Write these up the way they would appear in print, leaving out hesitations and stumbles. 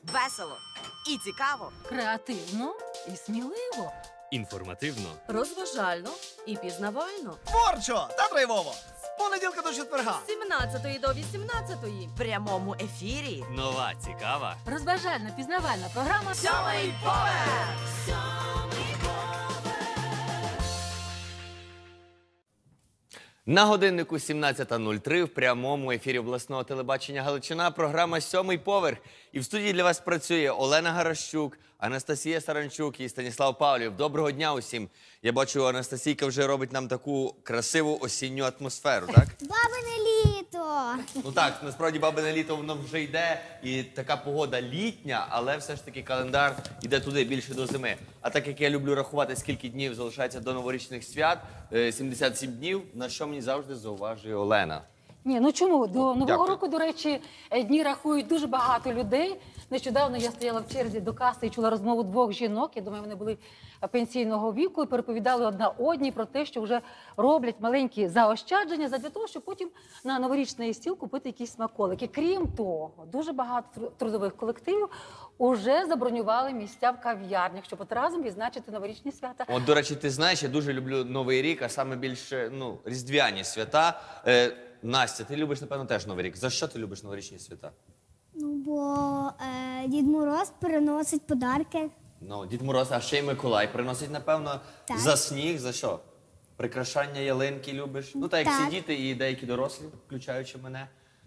Весело і цікаво. Креативно і сміливо. Інформативно. Розважально і пізнавально. Творчо та драйвово. З понеділка до четверга. З 17 до 18. В прямому ефірі. Нова, цікава. Розважальна, пізнавальна програма Сьомий поверх! На годиннику 17:03 в прямому ефірі обласного телебачення Галичина програма «Сьомий поверх». І в студії для вас працює Олена Гаращук, Анастасія Саранчук і Станіслав Павлів. Доброго дня усім. Я бачу, Анастасійка вже робить нам таку красиву осінню атмосферу, так? Бабине літо! Ну так, насправді бабине літо воно вже йде, і така погода літня, але все ж таки календар йде туди, більше до зими. А так як я люблю рахувати, скільки днів залишається до новорічних свят, 77 днів, на що мені завжди зауважує Олена. Ні, ну чому? До Нового Дякую. року, до речі, дні рахують дуже багато людей. Нещодавно я стояла в черзі до каси і чула розмову двох жінок. Я думаю, вони були пенсійного віку і переповідали одна одній про те, що вже роблять маленькі заощадження для того, щоб потім на новорічний стіл купити якісь смаколики. Крім того, дуже багато трудових колективів уже забронювали місця в кав'ярнях, щоб от разом відзначити новорічні свята. От, до речі, ти знаєш, я дуже люблю Новий рік, а саме більше, різдвяні свята. Настя, ти любиш, напевно, теж Новий рік. За що ти любиш новорічні свята? Ну, бо Дід Мороз приносить подарки. Ну, Дід Мороз, а ще й Миколай приносить, напевно, Так. за сніг, за що? Прикрашання ялинки любиш? Ну, так як Так. всі діти і деякі дорослі, включаючи мене.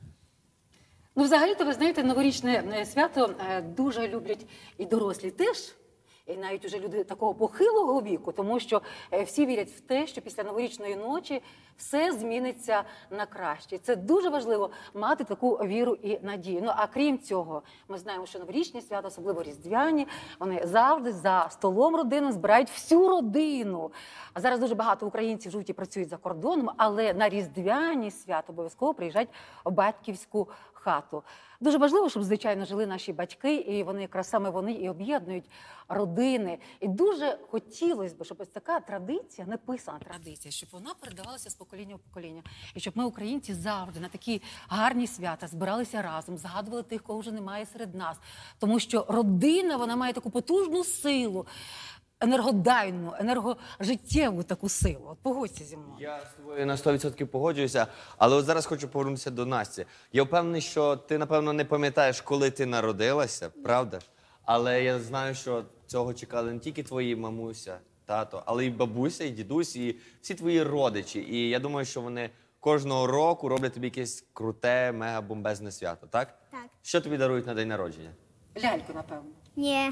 Ну, взагалі-то, ви знаєте, новорічне свято дуже люблять і дорослі теж, і навіть уже люди такого похилого віку, тому що всі вірять в те, що після новорічної ночі все зміниться на краще. Це дуже важливо мати таку віру і надію. Ну, а крім цього, ми знаємо, що новорічні свята, особливо різдвяні, вони завжди за столом родини збирають всю родину. А зараз дуже багато українців живуть і працюють за кордоном, але на різдвяні свята обов'язково приїжджають в батьківську хату. Дуже важливо, щоб, звичайно, жили наші батьки, і вони, якраз саме вони і об'єднують родини. І дуже хотілося б, щоб ось така традиція, неписана традиція, щоб вона передавалася з покоління в покоління. І щоб ми, українці, завжди на такі гарні свята збиралися разом, згадували тих, кого вже немає серед нас. Тому що родина, вона має таку потужну силу, енергодайну, енергожиттєву таку силу. От погодься зі мною. Я з тобою на 100% погоджуюся, але от зараз хочу повернутися до Насті. Я впевнений, що ти, напевно, не пам'ятаєш, коли ти народилася, правда ж? Але я знаю, що цього чекали не тільки твої мамуся, тато, але й бабуся, і дідусь, і всі твої родичі. І я думаю, що вони кожного року роблять тобі якесь круте, мега-бомбезне свято, так? Так. Що тобі дарують на день народження? Ляльку, напевно. Ні.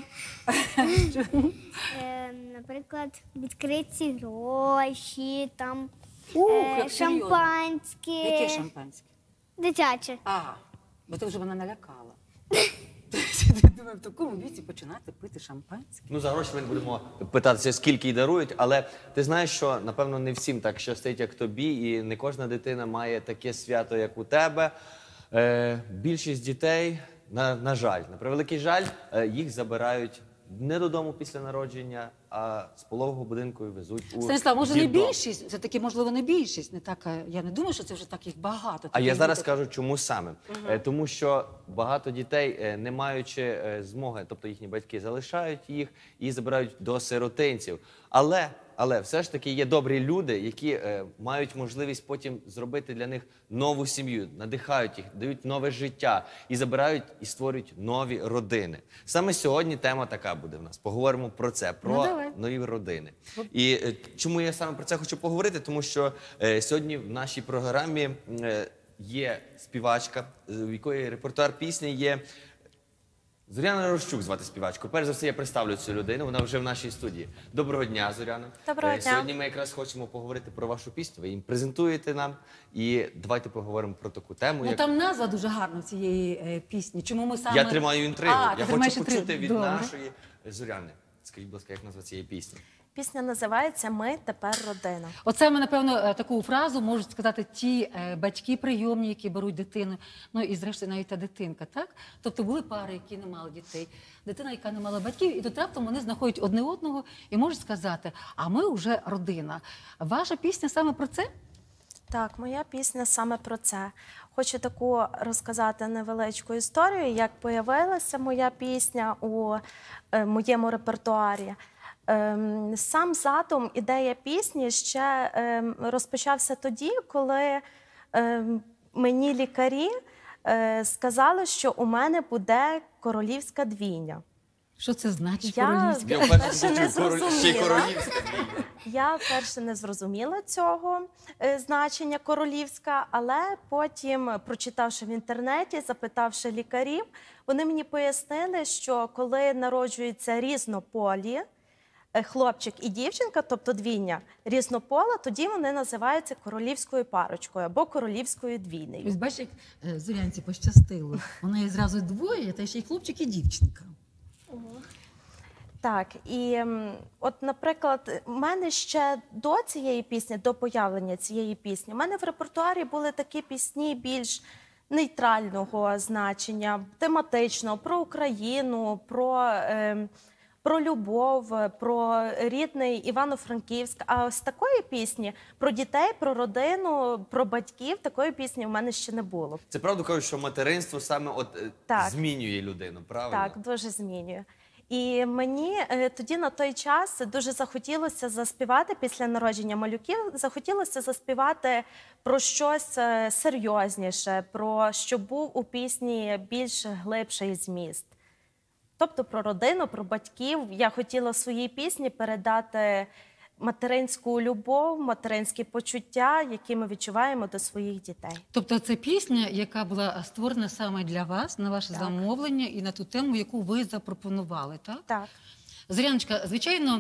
Наприклад, відкриті гроші, там Як серйозно. шампанське. Яке шампанське? Дитяче. Ага, бо ти вже мене налякала. Думаю, в такому віці починати пити шампанське. Ну, за гроші ми не будемо питатися, скільки й дарують, але ти знаєш, що, напевно, не всім так щастить, як тобі, і не кожна дитина має таке свято, як у тебе. Більшість дітей, на жаль, на превеликий жаль, їх забирають не додому після народження, а з пологового будинку і везуть у Станіслав, може не дитдом. більшість? Все-таки, можливо, не більшість. Не так, я не думаю, що це вже так їх багато. А я таких зараз дітей. скажу, чому саме. Тому що багато дітей, не маючи змоги, тобто їхні батьки залишають їх і забирають до сиротинців. Але все ж таки є добрі люди, які мають можливість потім зробити для них нову сім'ю, надихають їх, дають нове життя і забирають і створюють нові родини. Саме сьогодні тема така буде в нас. Поговоримо про це, про давай. нові родини. І чому я саме про це хочу поговорити? Тому що сьогодні в нашій програмі є співачка, в якої репертуар пісні є. Зоряна Рощук звати співачку. Перш за все, я представлю цю людину, вона вже в нашій студії. Доброго дня, Зоряна. Доброго дня. Сьогодні ми якраз хочемо поговорити про вашу пісню, ви її презентуєте нам. І давайте поговоримо про таку тему. Ну, там назва дуже гарна цієї пісні. Чому ми саме... Я тримаю інтригу, А, я ти тримаєш хочу почути інтригу. від Добре. нашої Зоряни. Скажіть, будь ласка, як назва цієї пісні? Пісня називається «Ми тепер родина». Оце ми, напевно, таку фразу можуть сказати ті батьки прийомні, які беруть дитину, ну і зрештою навіть та дитинка, так? Тобто були пари, які не мали дітей, дитина, яка не мала батьків, і тут раптом вони знаходять одне одного і можуть сказати, а ми вже родина. Ваша пісня саме про це? Так, моя пісня саме про це. Хочу таку розказати невеличку історію, як появилася моя пісня у моєму репертуарі. Сам задум, ідея пісні ще розпочався тоді, коли мені лікарі сказали, що у мене буде королівська двійня. Що це значить Я королівська? Я вперше вперше не почув ще й зрозуміла. королівська. Я вперше не зрозуміла цього значення королівська, але потім, прочитавши в інтернеті, запитавши лікарів, вони мені пояснили, що коли народжуються різнополі, хлопчик і дівчинка, тобто двійня, різнопола, тоді вони називаються королівською парочкою або королівською двійнею. Ось бачиш, як Зорянці пощастило. У неї зразу двоє, та ще й хлопчик і дівчинка. Так, і от, наприклад, в мене ще до цієї пісні, до появлення цієї пісні, в мене в репертуарі були такі пісні більш нейтрального значення, тематичного, про Україну, про любов, про рідний Івано-Франківськ. А ось такої пісні про дітей, про родину, про батьків, такої пісні в мене ще не було. Це правда кажуть, що материнство саме Так. змінює людину, правильно? Так, дуже змінює. І мені тоді на той час дуже захотілося заспівати після народження малюків, захотілося заспівати про щось серйозніше, про що був у пісні більш глибший зміст. Тобто про родину, про батьків. Я хотіла в своїй пісні передати материнську любов, материнські почуття, які ми відчуваємо до своїх дітей. Тобто це пісня, яка була створена саме для вас, на ваше замовлення і на ту тему, яку ви запропонували, так? Так. Зоряночка, звичайно,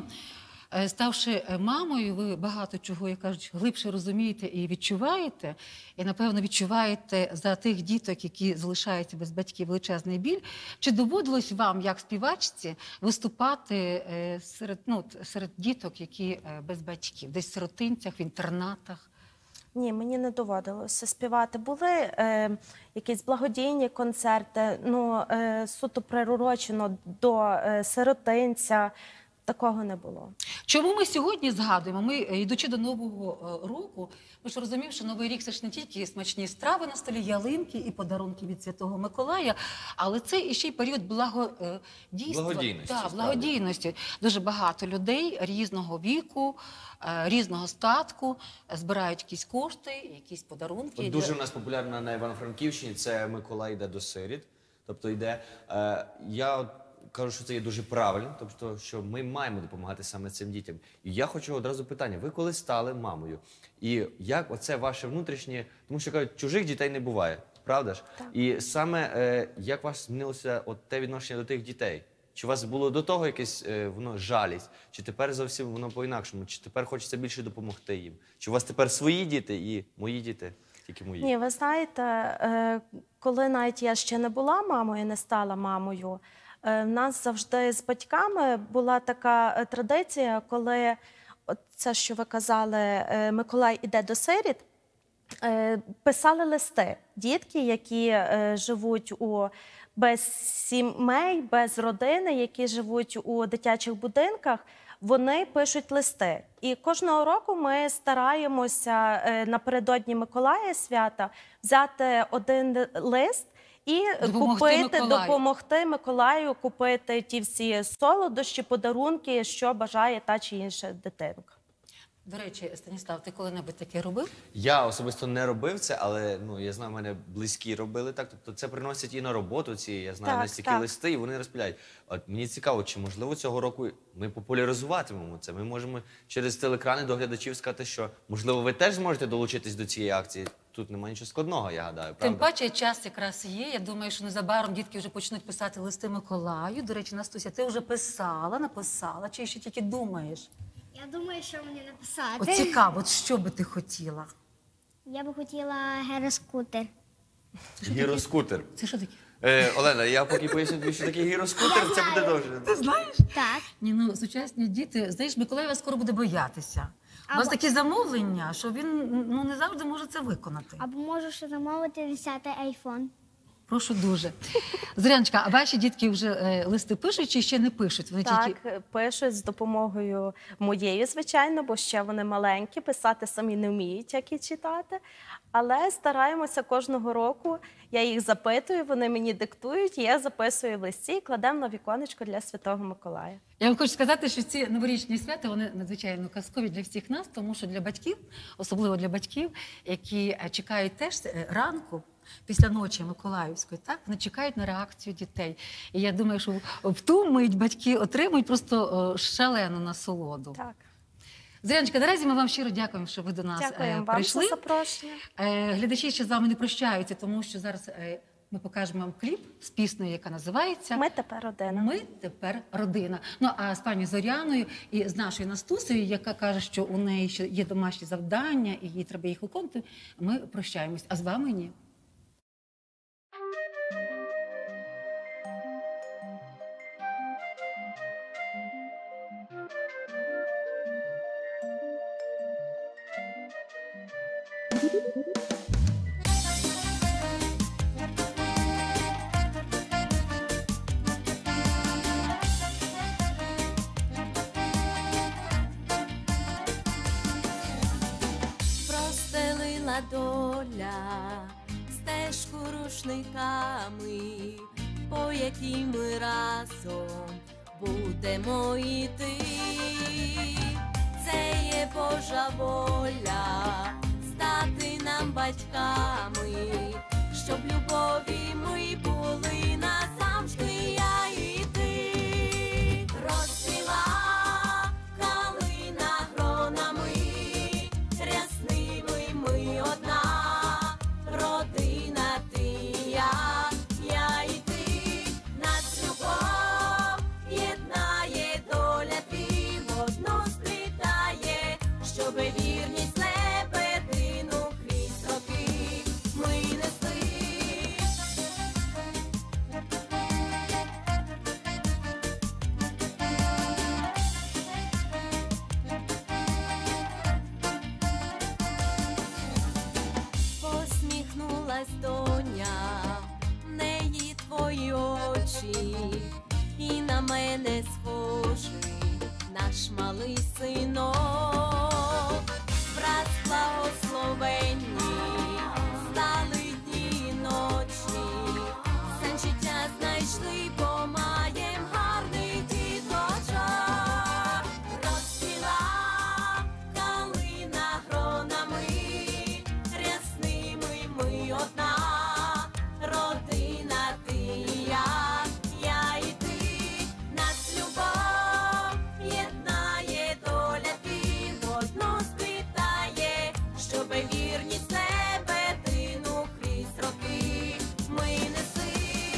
ставши мамою, ви багато чого, як кажуть, глибше розумієте і відчуваєте. І, напевно, відчуваєте за тих діток, які залишаються без батьків, величезний біль. Чи доводилось вам, як співачці, виступати серед діток, які без батьків, десь в сиротинцях, в інтернатах? Ні, мені не доводилося співати. Були якісь благодійні концерти, суто приурочено до сиротинця. Такого не було. Чому ми сьогодні згадуємо? Ми, йдучи до Нового року, ми ж розуміємо, що Новий рік – це ж не тільки смачні страви на столі, ялинки і подарунки від Святого Миколая, але це і ще й період благодійства. Благодійності, Так, благодійності. Дуже багато людей різного віку, різного статку збирають якісь кошти, якісь подарунки. От дуже у нас популярна на Івано-Франківщині, це Миколай йде до сиріт. Тобто йде, я кажу, що це є дуже правильно, тобто, що ми маємо допомагати саме цим дітям. І я хочу одразу питання, ви коли стали мамою? І як оце ваше внутрішнє, тому що кажуть, чужих дітей не буває, правда ж? Так. І саме як у вас змінилося от те відношення до тих дітей? Чи у вас було до того якесь воно жалість? Чи тепер зовсім воно по-інакшому? Чи тепер хочеться більше допомогти їм? Чи у вас тепер свої діти і мої діти? Тільки мої? Ні, ви знаєте, коли навіть я ще не була мамою, не стала мамою, в нас завжди з батьками була така традиція, коли це, що ви казали, Миколай іде до сиріт, писали листи. Дітки, які живуть без сімей, без родини, які живуть у дитячих будинках, вони пишуть листи. І кожного року ми стараємося напередодні Миколая свята взяти один лист і допомогти Миколаю купити ті всі солодощі, подарунки, що бажає та чи інша дитинка. До речі, Станіслав, ти коли-небудь таке робив? Я особисто не робив це, але я знаю, в мене близькі робили так. Тобто це приносять і на роботу ці, я знаю, настільки листи, і вони розпиляють. От мені цікаво, чи можливо цього року ми популяризуватимемо це? Ми можемо через телекрани до глядачів сказати, що можливо ви теж зможете долучитись до цієї акції. Тут немає нічого складного, я гадаю, правда? Тим паче час якраз є. Я думаю, що незабаром дітки вже почнуть писати листи Миколаю. До речі, Настуся, ти вже написала, чи ще тільки думаєш? Я думаю, що мені написати. От цікаво, от що би ти хотіла? Я би хотіла гіроскутер. Гіроскутер. Це що таке? Олена, я поки поясню тобі, що таке гіроскутер, це буде довше. Ти знаєш? Так. Ні, сучасні діти, знаєш, Миколай вас скоро буде боятися. У нас такі замовлення, що він не завжди може це виконати. Або можу ще замовити 10-й айфон. Прошу дуже. Зоряночка, а ваші дітки вже листи пишуть чи ще не пишуть? Вони тільки... Так, пишуть з допомогою моєю, звичайно, бо ще вони маленькі, писати самі не вміють, як і читати. Але стараємося кожного року, я їх запитую, вони мені диктують, я записую в листі і кладемо на віконечко для Святого Миколая. Я вам хочу сказати, що ці новорічні свята, вони надзвичайно казкові для всіх нас, тому що для батьків, особливо для батьків, які чекають теж ранку, після ночі Миколаївської, так, вони чекають на реакцію дітей. І я думаю, що в ту мить батьки отримують просто шалену насолоду. Так. Зоряночка, наразі ми вам щиро дякуємо, що ви до нас Дякуємо вам прийшли. за запрошення. Глядачі ще з вами не прощаються, тому що зараз ми покажемо вам кліп з піснею, яка називається Ми тепер родина. Ми тепер родина. Ну, а з пані Зоряною і з нашою Настусею, яка каже, що у неї ще є домашні завдання і їй треба їх виконувати, ми прощаємось. А з вами ні. Простелила доля стежку рушниками, по якій ми разом будемо йти. Це є Божа воля стати нам батьками, щоб любові ми були назавжди, я і ти. Розцвіла калина гронами, рясними ми одна родина, ти я і ти. Нас любов єднає, доля твій водно сплітає, щоби вірність лебедину крізь роки ми несли. Посміхнулась доня, в неї твої очі, і на мене схожий наш малий синок. Брат благословенні, стали дні і ночі, сенс життя знайшли, бо маєм гарний діточок. Розцвіла калина гронами, рясними ми одна родина, ти я і ти. Нас любов єднає, доля твій водно сплітає, щоби вірність лебедину крізь роки ми несли.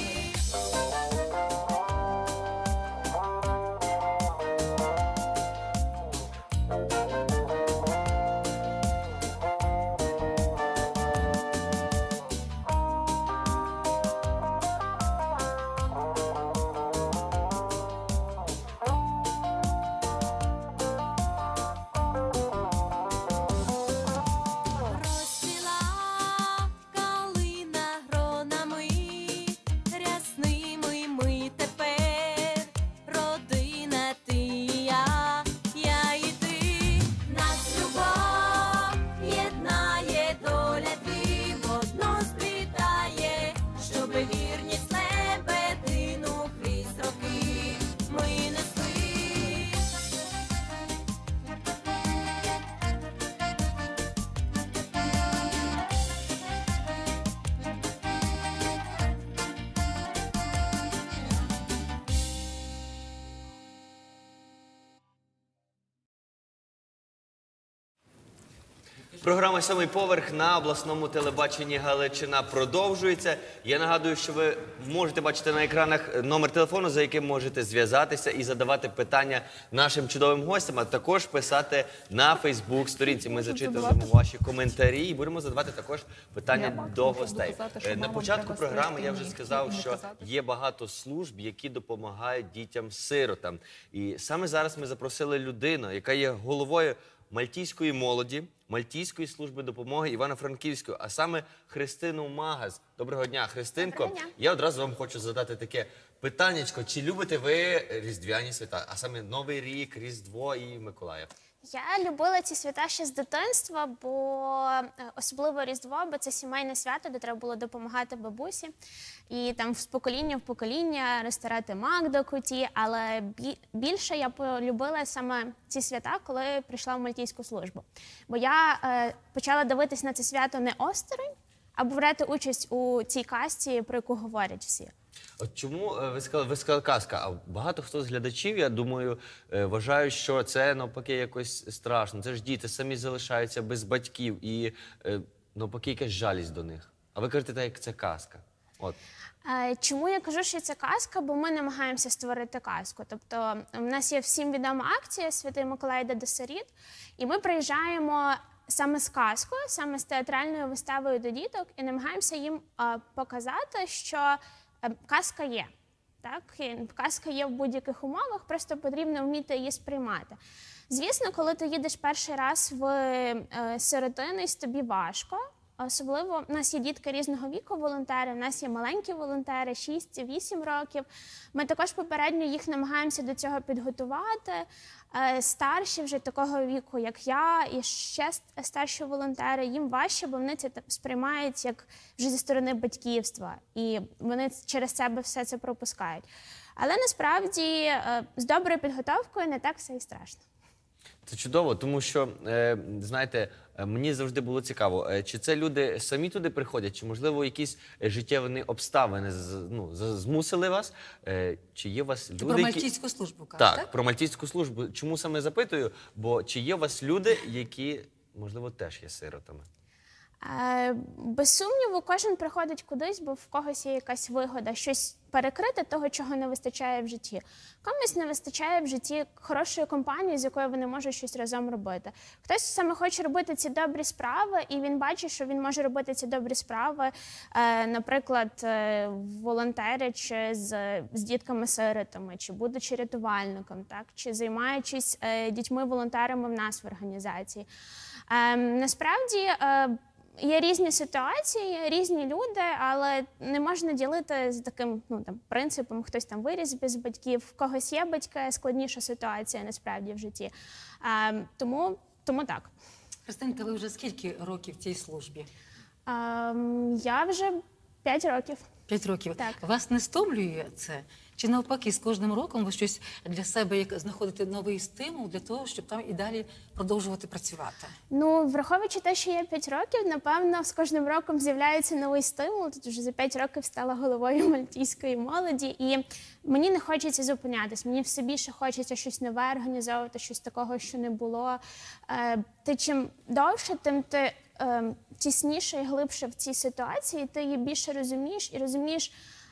Розцвіла калина гронами, рясними ми тепер родина, ти я і ти. Нас любов єднає, доля твій водно сплітає, щоби вірність лебедину крізь роки ми несли. Програма «Сьомий поверх» на обласному телебаченні Галичина продовжується. Я нагадую, що ви можете бачити на екранах номер телефону, за яким можете зв'язатися і задавати питання нашим чудовим гостям, а також писати на Фейсбук-сторінці. Ми зачитуємо ваші коментарі і будемо задавати також питання до гостей. На початку програми я вже сказав, що є багато служб, які допомагають дітям-сиротам. І саме зараз ми запросили людину, яка є головою мальтійської молоді, Мальтійської служби допомоги Івано-Франківської, а саме Христину Магас. Доброго дня, Христинко. Доброго дня. Я одразу вам хочу задати таке питаннячко. Чи любите ви різдвяні свята, а саме Новий рік, Різдво і Миколая? Я любила ці свята ще з дитинства, бо особливо Різдво, бо це сімейне свято, де треба було допомагати бабусі. І там з покоління в покоління розтирати мак до куті. Але більше я полюбила саме ці свята, коли прийшла в Мальтійську службу. Бо я почала дивитись на це свято не осторонь, а брати участь у цій касті, про яку говорять всі. От чому ви сказали казка, а багато хто з глядачів, я думаю, вважають, що це навпаки якось страшно. Це ж діти самі залишаються без батьків і навпаки якась жалість до них. А ви кажете, так як це казка. От. Чому я кажу, що це казка? Бо ми намагаємося створити казку. Тобто в нас є всім відома акція «Святий Миколай йде до сиріт», і ми приїжджаємо саме з казкою, саме з театральною виставою до діток і намагаємося їм показати, що казка є. Так? Казка є в будь-яких умовах, просто потрібно вміти її сприймати. Звісно, коли ти їдеш перший раз в сиротинець, тобі важко. Особливо в нас є дітки різного віку волонтери, в нас є маленькі волонтери, 6-8 років. Ми також попередньо їх намагаємося до цього підготувати. Старші вже такого віку, як я, і ще старші волонтери, їм важче, бо вони це сприймають як вже зі сторони батьківства. І вони через себе все це пропускають. Але насправді з доброю підготовкою не так все і страшно. Це чудово, тому що, знаєте, мені завжди було цікаво, чи це люди самі туди приходять, чи, можливо, якісь життєві обставини змусили вас, чи є у вас люди, Про Мальтійську службу кажеш, так? Про Мальтійську службу. Чому саме запитую? Бо чи є у вас люди, які, можливо, теж є сиротами? Без сумніву, кожен приходить кудись, бо в когось є якась вигода, щось перекрити того, чого не вистачає в житті. Комусь не вистачає в житті хорошої компанії, з якою вони можуть щось разом робити. Хтось саме хоче робити ці добрі справи, і він бачить, що він може робити ці добрі справи, наприклад, волонтери чи з дітками-сиротами, чи будучи рятувальником, так? Чи займаючись дітьми-волонтерами в нас в організації. Насправді, є різні ситуації, різні люди, але не можна ділити з таким принципом, хтось там виріс без батьків, в когось є батьки, складніша ситуація насправді в житті. Тому так. Христинка, ви вже скільки років в цій службі? Я вже 5 років. 5 років. Так. Вас не стомлює це? Чи навпаки, з кожним роком ви щось для себе знаходите новий стимул для того, щоб там і далі продовжувати працювати? Ну, враховуючи те, що я 5 років, напевно, з кожним роком з'являється новий стимул. Тут вже за 5 років стала головою мальтійської молоді, і мені не хочеться зупинятись. Мені все більше хочеться щось нове організовувати, щось такого, що не було. Ти чим довше, тим ти тісніше і глибше в цій ситуації, ти її більше розумієш і розумієш,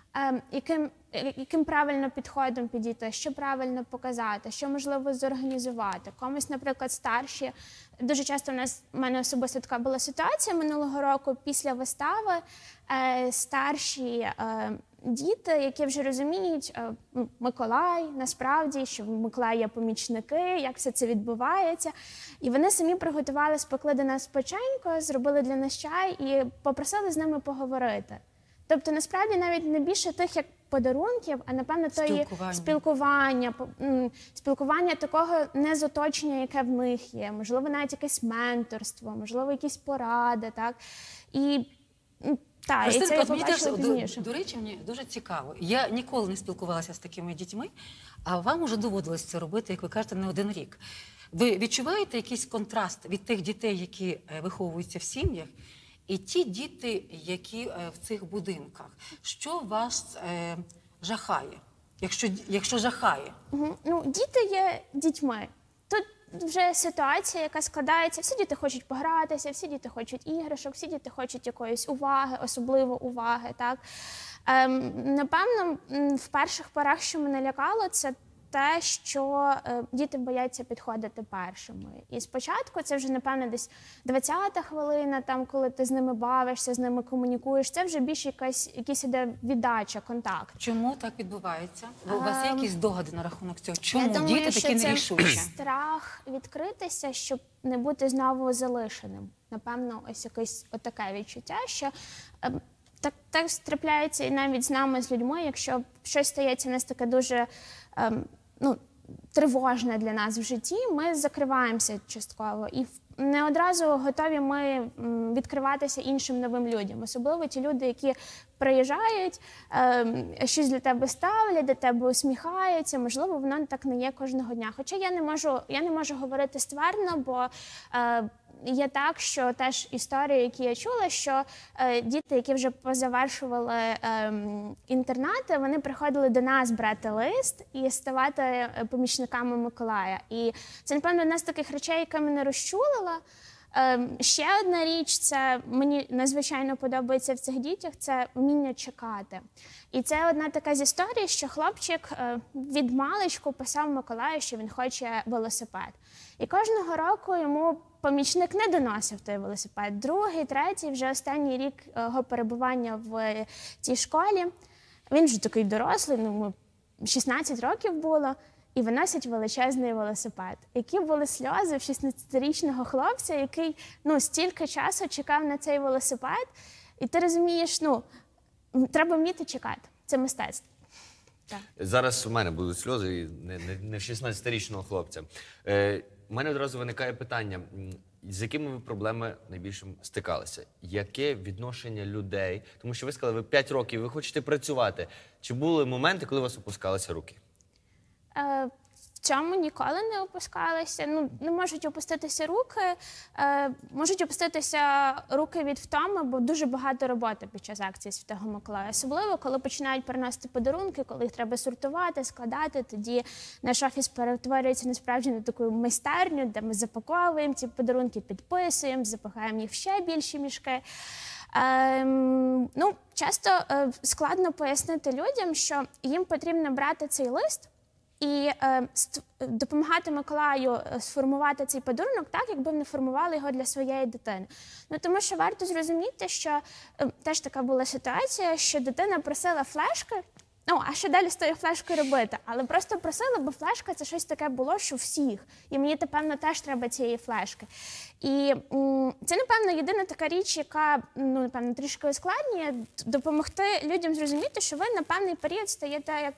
яким правильно підходом підійти, що правильно показати, що можливо зорганізувати. Комусь, наприклад, старші. Дуже часто в мене особисто така була ситуація минулого року після вистави. Старші діти, які вже розуміють, Миколай, насправді, що в Миколая є помічники, як все це відбувається. І вони самі приготували, спекли до нас печенько, зробили для нас чай і попросили з ними поговорити. Тобто, насправді, навіть не більше тих, як подарунків, а, напевно, тої спілкування такого не з оточення, яке в них є. Можливо, навіть якесь менторство, можливо, якісь поради, так? І це я побачила пізніше. До речі, мені дуже цікаво. Я ніколи не спілкувалася з такими дітьми, а вам уже доводилось це робити, як ви кажете, не один рік. Ви відчуваєте якийсь контраст від тих дітей, які виховуються в сім'ях, і ті діти, які в цих будинках? Що вас жахає, якщо жахає? Ну, діти є дітьми. Тут вже ситуація, яка складається. Всі діти хочуть погратися, всі діти хочуть іграшок, всі діти хочуть якоїсь уваги, особливо уваги. Так? Напевно, в перших порах, що мене лякало, це те, що діти бояться підходити першими. І спочатку це вже, напевно, десь 20-та хвилина, там, коли ти з ними бавишся, з ними комунікуєш, це вже більше якась іде віддача, контакт. Чому так відбувається? У вас є якісь догади на рахунок цього? Чому Я думаю, діти що такі це нерішучі? страх відкритися, щоб не бути знову залишеним. Напевно, ось якесь отаке відчуття, що так трапляється і навіть з нами, з людьми, якщо щось стається у нас таке дуже тривожне для нас в житті, ми закриваємося частково. І не одразу готові ми відкриватися іншим новим людям. Особливо ті люди, які приїжджають, щось для тебе ставлять, до тебе усміхаються. Можливо, воно так не є кожного дня. Хоча я не можу говорити ствердно, бо є так, що теж історії, які я чула, що діти, які вже позавершували інтернати, вони приходили до нас брати лист і ставати помічниками Миколая. І це, напевно, одна з таких речей, яка мене розчулила. Ще одна річ, це мені надзвичайно подобається в цих дітях, це вміння чекати. І це одна така з історій, що хлопчик від маличку писав Миколаю, що він хоче велосипед. І кожного року йому помічник не доносив той велосипед. Другий, третій, вже останній рік його перебування в цій школі. Він вже такий дорослий, 16 років було, і виносять величезний велосипед. Які були сльози в 16-річного хлопця, який стільки часу чекав на цей велосипед. І ти розумієш, треба вміти чекати. Це мистецтво. Так. Зараз у мене будуть сльози, і не в 16-річного хлопця. У мене одразу виникає питання, з якими ви проблемами найбільше стикалися? Яке відношення людей? Тому що ви сказали, ви 5 років, ви хочете працювати. Чи були моменти, коли у вас опускалися руки? В цьому ніколи не опускалися. Не можуть опуститися руки. Можуть опуститися руки від втоми, бо дуже багато роботи під час акції Святого Миколая. Особливо, коли починають приносити подарунки, коли їх треба сортувати, складати. Тоді наш офіс перетворюється насправді на таку майстерню, де ми запаковуємо ці подарунки, підписуємо, запихаємо їх в ще більші мішки. Часто складно пояснити людям, що їм потрібно брати цей лист і допомагати Миколаю сформувати цей подарунок так, якби вони формували його для своєї дитини. Тому що варто зрозуміти, що теж така була ситуація, що дитина просила флешки, а що далі з тою флешкою робити? Але просто просила, бо флешка – це щось таке було, що всіх. І мені, напевно, теж треба цієї флешки. І це, напевно, єдина така річ, яка, напевно, трішки ускладнює, допомогти людям зрозуміти, що ви на певний період стаєте як,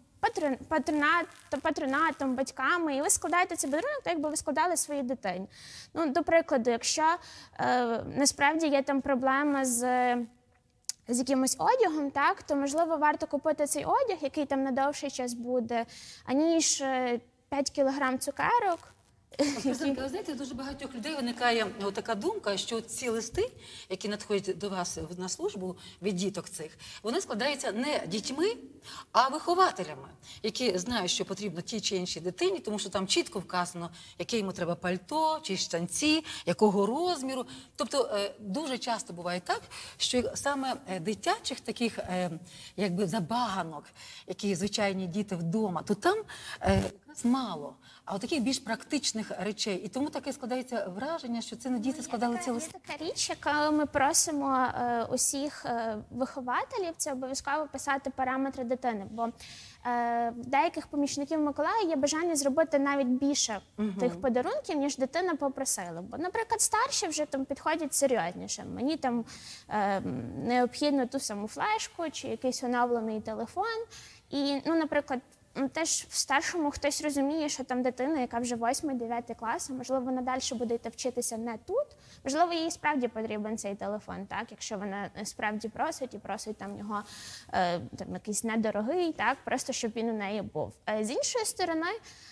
патронатом, батьками, і ви складаєте цей подарунок, так якби ви складали своїй дитині. До прикладу, якщо насправді є там проблема з якимось одягом, так, то, можливо, варто купити цей одяг, який там на довший час буде, аніж 5 кілограм цукерок. Президентка, ви знаєте, дуже багатьох людей виникає така думка, що ці листи, які надходять до вас на службу від діток цих, вони складаються не дітьми, а вихователями, які знають, що потрібно тій чи іншій дитині, тому що там чітко вказано, яке йому треба пальто, чи штанці, якого розміру. Тобто дуже часто буває так, що саме дитячих таких забаганок, які звичайні діти вдома, то там якраз мало. А от таких більш практичних речей. І тому таке складається враження, що це не діти складали ці листи. Є така річ, яку ми просимо усіх вихователів, це обов'язково писати параметри дитини. Бо в деяких помічників Миколая є бажання зробити навіть більше тих подарунків, ніж дитина попросила. Бо, наприклад, старші вже там підходять серйозніше. Мені там необхідно ту саму флешку чи якийсь оновлений телефон. І, наприклад, теж в старшому хтось розуміє, що там дитина, яка вже 8-9 клас, можливо, вона далі буде йти вчитися не тут. Можливо, їй справді потрібен цей телефон, так, якщо вона справді просить і просить там його там якийсь недорогий, так, просто щоб він у неї був. З іншої сторони,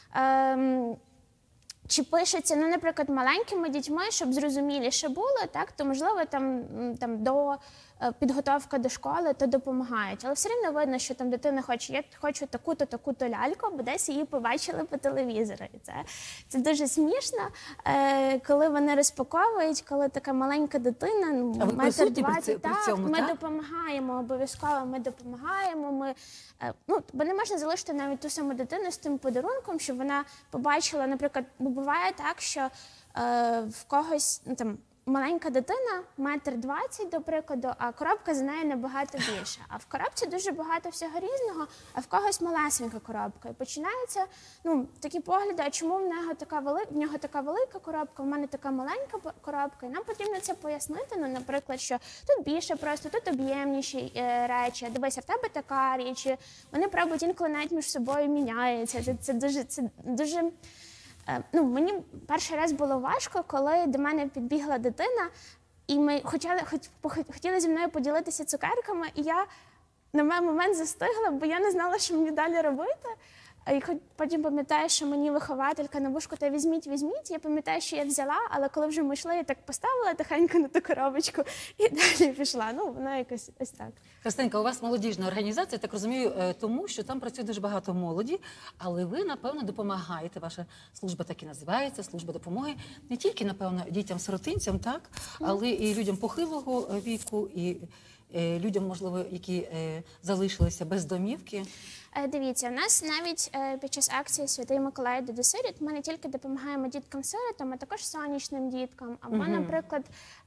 чи пишеться, наприклад, маленькими дітьми, щоб зрозуміліше було, так, то, можливо, там до підготовка до школи, то допомагають. Але все рівно видно, що там дитина хоче, я хочу таку-то, таку-то ляльку, бо десь її побачили по телевізору. І це дуже смішно, коли вони розпаковують, коли така маленька дитина, А ви присутні при цьому, ми так? допомагаємо, обов'язково ми допомагаємо. Бо не можна залишити навіть ту саму дитину з тим подарунком, щоб вона побачила, наприклад, буває так, що в когось, маленька дитина, 1,20 м, до прикладу, а коробка за нею набагато більша. А в коробці дуже багато всього різного, а в когось малесенька коробка. І починаються такі погляди, а чому в нього така велика коробка, в мене така маленька коробка. І нам потрібно це пояснити, наприклад, що тут більше просто, тут об'ємніші речі, дивися, в тебе така річ. І вони пробують інколи навіть між собою міняються. Це дуже... Мені перший раз було важко, коли до мене підбігла дитина, і ми хотіли зі мною поділитися цукерками, і я на момент застигла, бо я не знала, що мені далі робити. І потім пам'ятаю, що мені вихователька на вушку, та візьміть. Я пам'ятаю, що я взяла, але коли вже ми йшли, я так поставила тихенько на ту коробочку і далі пішла. Воно якось ось так. Христинка, у вас молодіжна організація, так розумію, тому що там працює дуже багато молоді, але ви, напевно, допомагаєте, ваша служба так і називається, служба допомоги, не тільки, напевно, дітям-сиротинцям, так, але і людям похилого віку, і людям, можливо, які залишилися без домівки. Дивіться, у нас навіть під час акції «Святий Миколай до сиріт» ми не тільки допомагаємо діткам-сиротам, а також сонячним діткам, або, наприклад,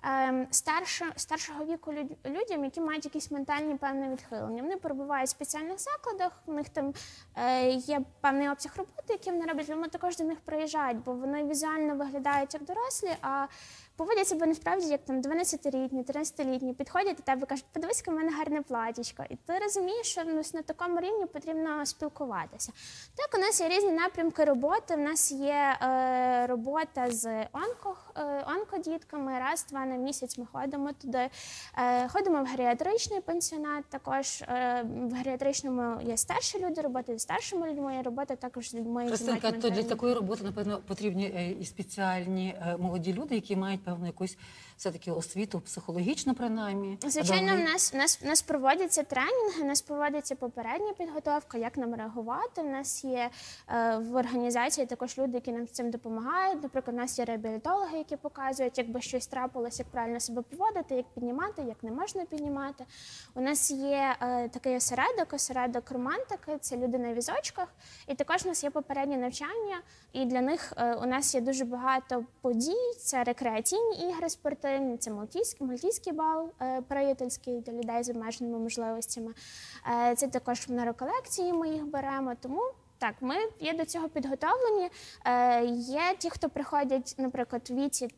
старшого віку людям, які мають якісь ментальні певні відхилення. Вони перебувають в спеціальних закладах, у них там є певний обсяг роботи, які вони роблять, але ми також до них приїжджають, бо вони візуально виглядають як дорослі, а поводять себе насправді як 12-літні, 13-літні, підходять до тебе і кажуть, подивись, яке в мене гарне платічко. І ти розумієш, що на такому рівні потрібно спілкуватися. Так, у нас є різні напрямки роботи. У нас є робота з онкодітками. Раз-два на місяць ми ходимо туди. Ходимо в геріатричний пансіонат. Також в геріатричному є старші люди, робота зі старшими людьми, є робота також з людьми, які мають Христинка, то для ментальні. такої роботи, напевно, потрібні і спеціальні молоді люди, які мають певну якусь все-таки освіту, психологічну принаймні. Звичайно, в нас проводяться тренінги, у нас проводиться попередня підготовка, як нам реагувати. У нас є в організації також люди, які нам з цим допомагають. Наприклад, у нас є реабілітологи, які показують, якби щось трапилось, як правильно себе поводити, як піднімати, як не можна піднімати. У нас є такий осередок романтики, це люди на візочках. І також у нас є попереднє навчання, і для них у нас є дуже багато подій. Це рекреаційні ігри спортивні, це мальтійський бал приятельський для людей з обмеженими можливостями. Це також на реколекції ми їх беремо, тому так, ми є до цього підготовлені. Є ті, хто приходять, наприклад, у віці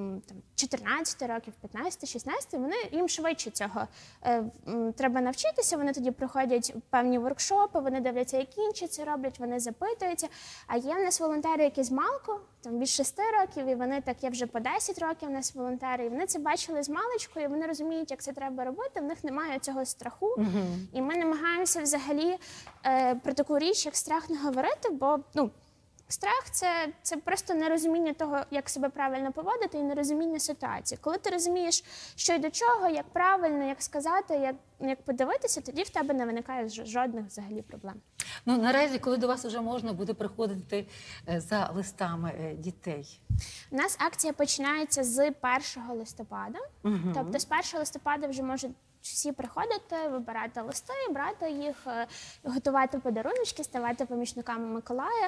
14 років, 15, 16, їм швидше цього треба навчитися, вони тоді проходять певні воркшопи, вони дивляться, як інші це роблять, вони запитуються. А є в нас волонтери, які з малку, від 6 років, і вони так, є вже по 10 років у нас волонтери, і вони це бачили з маличку, і вони розуміють, як це треба робити, в них немає цього страху. І ми намагаємося взагалі про таку річ, як страх, не говорити, бо, страх – це просто нерозуміння того, як себе правильно поводити, і нерозуміння ситуації. Коли ти розумієш, що й до чого, як правильно, як сказати, як подивитися, тоді в тебе не виникає жодних взагалі проблем. Наразі, коли до вас вже можна буде приходити за листами дітей? У нас акція починається з 1 листопада. Тобто з 1 листопада вже можуть всі приходити, вибирати листи, брати їх, готувати подаруночки, ставати помічниками Миколая.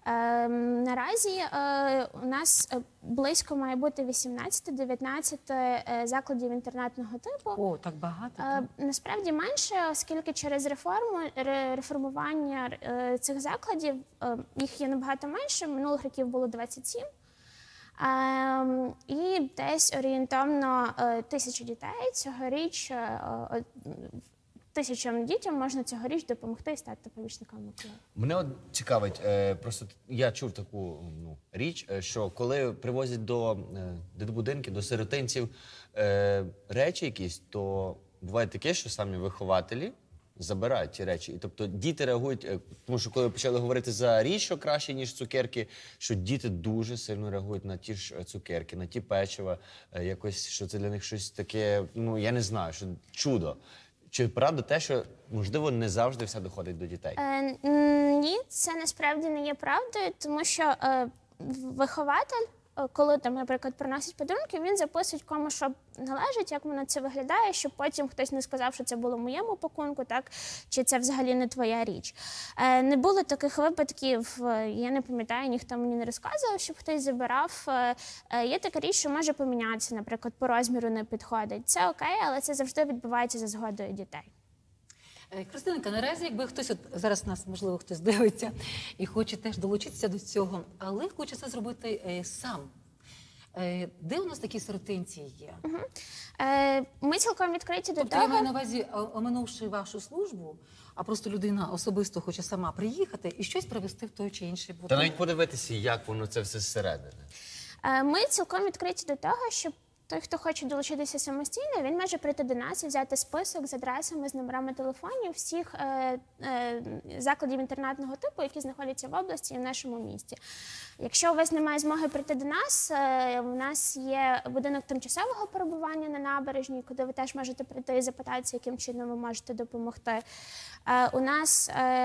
Наразі у нас близько має бути 18-19 закладів інтернатного типу. О, так багато. Так? Насправді менше, оскільки через реформування цих закладів їх є набагато менше. Минулих років було 27. І десь орієнтовно 1000 дітей цьогоріч, 1000 дітям можна цьогоріч допомогти і стати помічниками Миколая. Мене от цікавить, просто я чув таку річ, що коли привозять до дитбудинків, до сиротинців речі якісь, то буває таке, що самі вихователі забирають ті речі. І тобто діти реагують, тому що коли почали говорити за річ, що краще, ніж цукерки, що діти дуже сильно реагують на ті ж цукерки, на ті печива, якось, що це для них щось таке, ну, я не знаю, що чудо. Чи правда те, що, можливо, не завжди все доходить до дітей? Ні, це насправді не є правдою, тому що вихователь, коли там, наприклад, приносять подарунки, він записує кому, що належить, як воно це виглядає, щоб потім хтось не сказав, що це було в моєму пакунку, так, чи це взагалі не твоя річ. Не було таких випадків, я не пам'ятаю, ніхто мені не розказував, щоб хтось забирав. Є така річ, що може помінятися, наприклад, по розміру не підходить. Це окей, але це завжди відбувається за згодою дітей. Христинка, наразі, якби хтось, от зараз нас, можливо, хтось дивиться і хоче теж долучитися до цього, але хоче це зробити сам. Де у нас такі сиротинці є? Ми цілком відкриті до Тобто я маю того. на увазі, оминувши вашу службу, а просто людина особисто хоче сама приїхати і щось привезти в той чи інший будинок. Та навіть подивитися, як воно це все зсередини. Ми цілком відкриті до того, щоб той, хто хоче долучитися самостійно, він може прийти до нас і взяти список з адресами, з номерами телефонів всіх закладів інтернатного типу, які знаходяться в області і в нашому місті. Якщо у вас немає змоги прийти до нас, у нас є будинок тимчасового перебування на набережній, куди ви теж можете прийти і запитатися, яким чином ви можете допомогти. У нас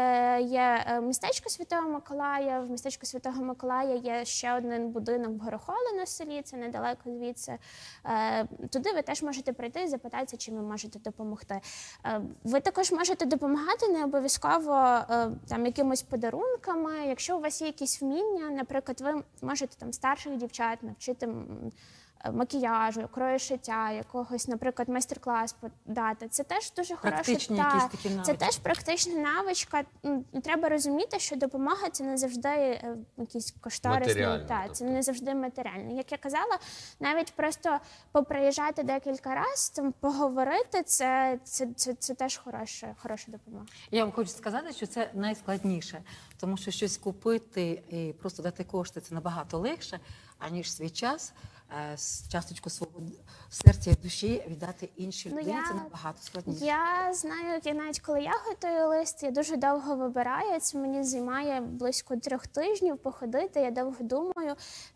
є містечко Святого Миколая. В містечку Святого Миколая є ще один будинок в Горохоле на селі, це недалеко звідси. Туди ви теж можете прийти і запитатися, чим ви можете допомогти. Ви також можете допомагати не обов'язково там якимось подарунками. Якщо у вас є якісь вміння, наприклад, ви можете там старших дівчат навчити макіяжу, крою шиття, якогось, наприклад, майстер-клас подати. Це теж дуже Практичні хороша, якісь такі навички. це теж практична навичка. І треба розуміти, що допомога – це не завжди якісь кошторисні, Матеріально, це не завжди матеріально. Як я казала, навіть просто поприїжджати декілька разів, там, поговорити – це теж хороша допомога. Я вам хочу сказати, що це найскладніше, тому що щось купити і просто дати кошти – це набагато легше, аніж свій час, часточку свого серця і душі віддати іншій людині. Це набагато складніше. Я знаю, навіть коли я готую лист, я дуже довго вибираю. Це мені займає близько 3 тижнів походити. Я довго думаю.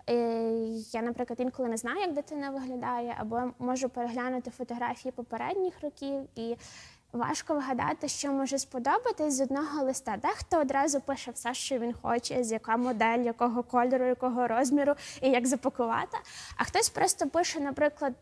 Я, наприклад, інколи не знаю, як дитина виглядає, або можу переглянути фотографії попередніх років і важко вгадати, що може сподобатись з одного листа. Дехто одразу пише все, що він хоче, з яка модель, якого кольору, якого розміру і як запакувати. А хтось просто пише, наприклад,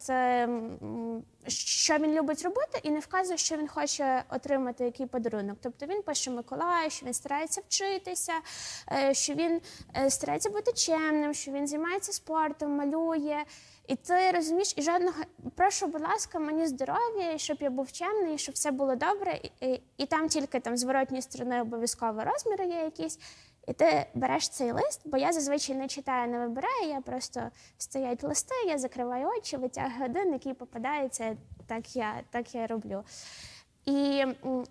що він любить робити, і не вказує, що він хоче отримати, який подарунок. Тобто він пише Миколаю, що він старається вчитися, що він старається бути чемним, що він займається спортом, малює. І ти розумієш, і жодного, прошу, будь ласка, мені здоров'я, і щоб я був чемний, і щоб все було добре. І там тільки там, з зворотньої сторони обов'язково розміри є якісь. І ти береш цей лист, бо я зазвичай не читаю, не вибираю, я просто стоять листи, я закриваю очі, витягую один, який попадається, так я роблю. І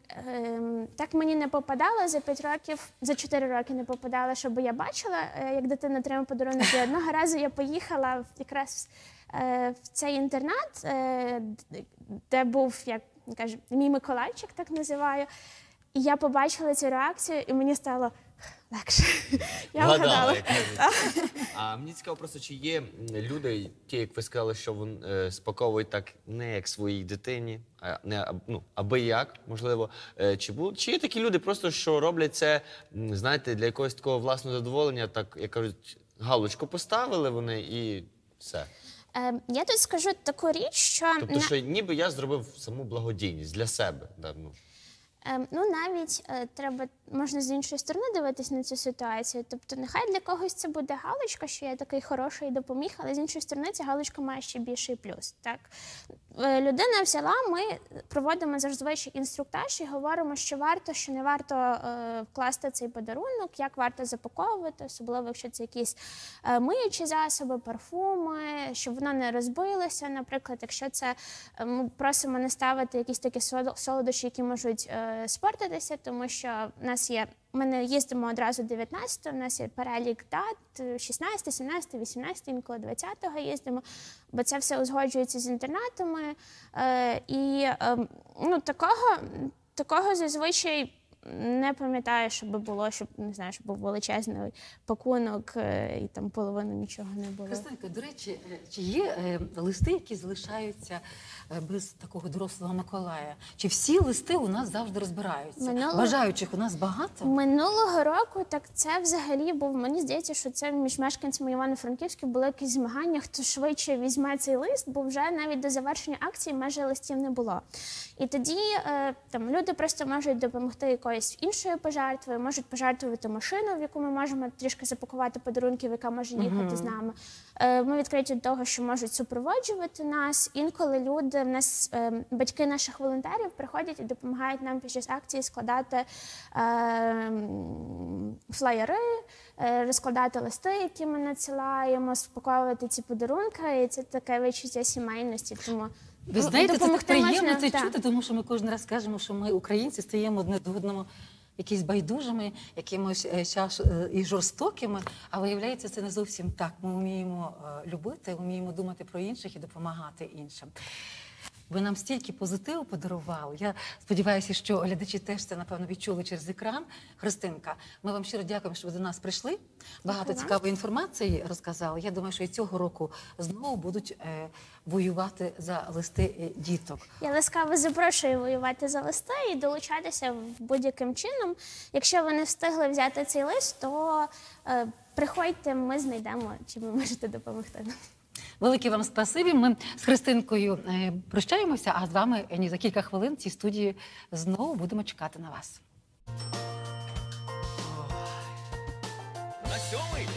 так мені не попадало за 5 років, за 4 роки не попадало, щоб я бачила, як дитина отримує подарунок. І одного разу я поїхала якраз в цей інтернат, де був, як кажуть, мій Миколайчик, так називаю. І я побачила цю реакцію, і мені стало легше. Я вгадала. А мені цікаво просто, чи є люди, ті, як ви сказали, що вони спаковують так не як своїй дитині, а не аби як, можливо. Чи є такі люди просто, що роблять це, знаєте, для якогось такого власного задоволення, так, як кажуть, галочку поставили вони і все. Я тут скажу таку річ, що... Тобто, що ніби я зробив саму благодійність для себе. Ну, навіть можна з іншої сторони дивитись на цю ситуацію. Тобто, нехай для когось це буде галочка, що я такий хороший і допоміг, але з іншої сторони ця галочка має ще більший плюс. Так? Людина взяла, ми проводимо зазвичай інструктаж і говоримо, що варто, що не варто вкласти цей подарунок, як варто запаковувати, особливо, якщо це якісь миючі засоби, парфуми, щоб воно не розбилося. Наприклад, якщо це ми просимо не ставити якісь такі солодощі, які можуть спортитися, тому що ми не їздимо одразу 19-го, у нас є перелік дат, 16, 17, 18, інколи 20-го їздимо, бо це все узгоджується з інтернатами. І такого такого зазвичай не пам'ятаю, щоб було, щоб, не знаю, щоб був величезний пакунок і там половину нічого не було. Христинка, до речі, чи є листи, які залишаються без такого дорослого Миколая? Чи всі листи у нас завжди розбираються? Бажаючих у нас багато? Минулого року так це взагалі був, мені здається, що це між мешканцями Івано-Франківська були якісь змагання, хто швидше візьме цей лист, бо вже навіть до завершення акції майже листів не було. І тоді там люди просто можуть допомогти якоюсь іншою пожертвою, можуть пожертвувати машину, в яку ми можемо трішки запакувати подарунків, яка може їхати з нами. Ми відкриті до того, що можуть супроводжувати нас. Інколи люди, в нас батьки наших волонтерів приходять і допомагають нам під час акції складати флаєри, розкладати листи, які ми надсилаємо, спаковувати ці подарунки. І це таке відчуття сімейності. Тому ви знаєте, це так приємно можна, це чути, тому що ми кожен раз кажемо, що ми, українці, стаємо одне до одного якісь байдужими, якимось і жорстокими, а виявляється, це не зовсім так. Ми вміємо любити, вміємо думати про інших і допомагати іншим. Ви нам стільки позитиву подарували. Я сподіваюся, що глядачі теж це, напевно, відчули через екран. Христинка, ми вам щиро дякуємо, що ви до нас прийшли. Багато цікавої інформації розказали. Я думаю, що і цього року знову будуть воювати за листи діток. Я ласкаво запрошую воювати за листи і долучатися будь-яким чином. Якщо ви не встигли взяти цей лист, то приходьте, ми знайдемо, чи ви можете допомогти нам. Велике вам спасибі. Ми з Христинкою прощаємося, а з вами за кілька хвилин в цій студії знову будемо чекати на вас. На 7-й.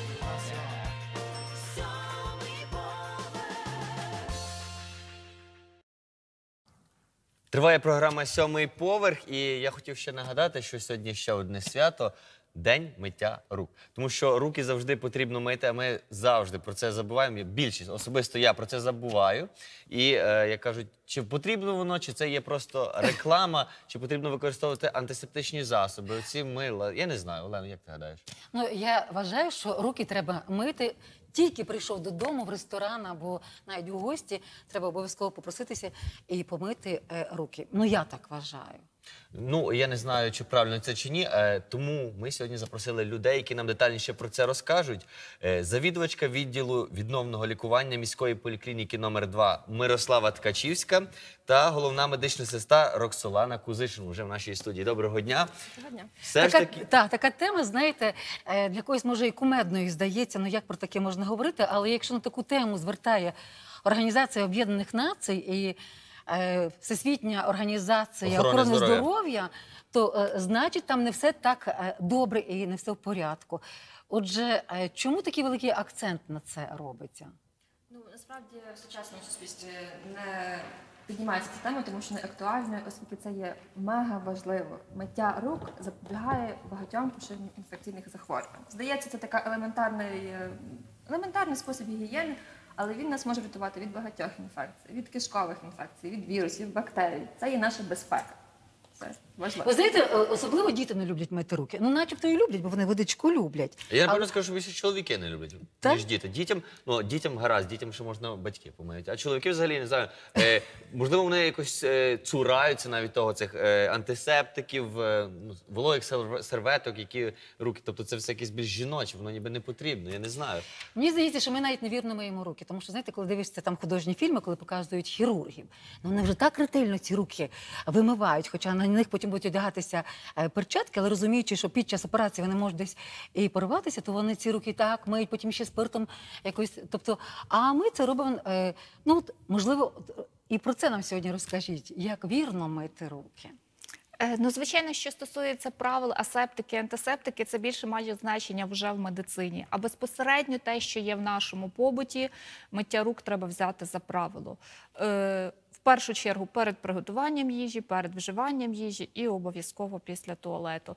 Триває програма «Сьомий поверх», і я хотів ще нагадати, що сьогодні ще одне свято – День миття рук. Тому що руки завжди потрібно мити, а ми завжди про це забуваємо. Більшість, особисто я про це забуваю. І, як кажуть, чи потрібно воно, чи це є просто реклама, чи потрібно використовувати антисептичні засоби, оці мила. Я не знаю, Олено, як ти гадаєш? Ну, я вважаю, що руки треба мити. Тільки прийшов додому в ресторан або навіть у гості, треба обов'язково попроситися і помити руки. Ну, я так вважаю. Ну, я не знаю, чи правильно це чи ні, тому ми сьогодні запросили людей, які нам детальніше про це розкажуть. Завідувачка відділу відновного лікування міської поліклініки номер 2 Мирослава Ткачівська та головна медична сестра Роксолана Кузишин вже в нашій студії. Доброго дня. Доброго дня. Все ж таки... Така тема, знаєте, для когось може і кумедною здається, ну як про таке можна говорити, але якщо на таку тему звертає Організація Об'єднаних Націй і Всесвітня організація охорони здоров'я, то значить там не все так добре і не все в порядку. Отже, чому такий великий акцент на це робиться? Ну, насправді в сучасному суспільстві не піднімається ця тема, тому що не актуальною, оскільки це є мега важливо. Миття рук запобігає багатьом поширенням інфекційних захворювань. Здається, це така елементарний спосіб гігієни, але він нас може врятувати від багатьох інфекцій, від кишкових інфекцій, від вірусів, бактерій. Це є наша безпека. Це важливо. Ви знаєте, особливо діти не люблять мити руки. Ну, начебто і люблять, бо вони водичку люблять. Я, напевно, скажу, що більше чоловіки не люблять, ніж діти. Дітям гаразд, дітям ще можна батьки помиють. А чоловіки взагалі, не знаю, можливо, вони якось цураються навіть того, цих антисептиків, вологих серветок, які руки. Тобто це все якесь більш жіноче, воно ніби не потрібно, я не знаю. Мені здається, що ми навіть невірно миємо руки. Тому що, знаєте, коли дивишся там художні фільми, коли показують хірургів, ну вони вже так ретельно ці руки вимивають, хоча на них потім будуть одягатися перчатки, але розуміючи, що під час операції вони можуть десь і порватися, то вони ці руки так миють, потім ще спиртом якось. Тобто, а ми це робимо, ну, от, можливо, і про це нам сьогодні розкажіть, як вірно мити руки. Ну, звичайно, що стосується правил асептики, антисептики, це більше має значення вже в медицині. А безпосередньо те, що є в нашому побуті, миття рук треба взяти за правило. В першу чергу перед приготуванням їжі, перед вживанням їжі і обов'язково після туалету.